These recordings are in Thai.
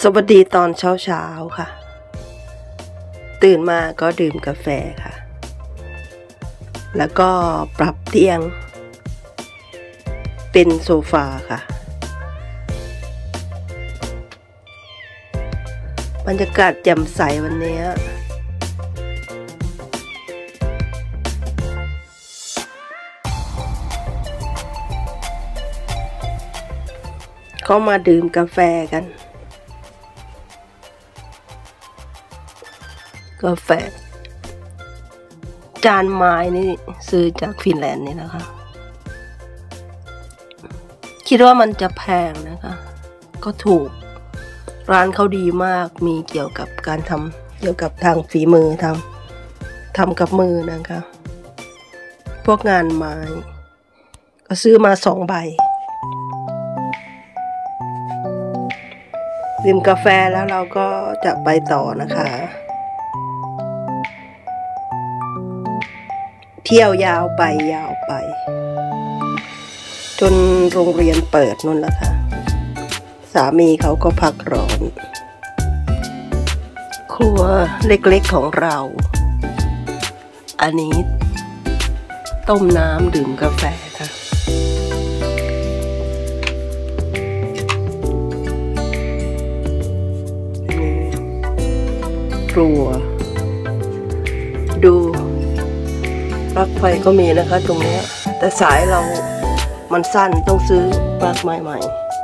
วัสดีตอนเช้าค่ะ ตื่นมาก็ดื่มกาแฟค่ะ แล้วก็ปรับเตียงเป็นโซฟาค่ะบรรยากาศแจ่มใสวันนี้ก็มาดื่มกาแฟกันกาแฟจานไม้นี่ซื้อจากฟินแลนด์นี่นะคะคิดว่ามันจะแพงนะคะก็ถูกร้านเขาดีมากมีเกี่ยวกับการทำเกี่ยวกับทางฝีมือทำกับมือนะคะพวกงานไม้ก็ซื้อมา2 ใบดื่มกาแฟแล้วเราก็จะไปต่อนะคะเที่ยวยาวไปจนโรงเรียนเปิดนู่นแล้วค่ะสามีเขาก็พักร้อนครัวเล็กๆของเราอันนี้ต้มน้ำดื่มกาแฟค่ะครัวดูปลั๊กไฟก็มีนะคะตรงนี้แต่สายเรามันสั้นต้องซื้อปลั๊กใหม่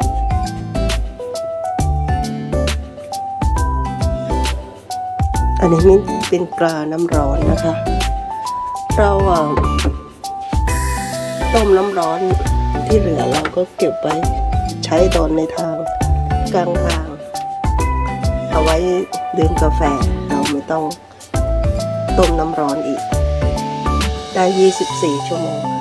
อันนี้เป็นกาน้ำร้อนนะคะเราต้มน้ำร้อนที่เหลือเราก็เก็บไว้ใช้ตอนในทางกลางทางเอาไว้ดื่มกาแฟเราไม่ต้องต้มน้ำร้อนอีกได้24 ชั่วโมง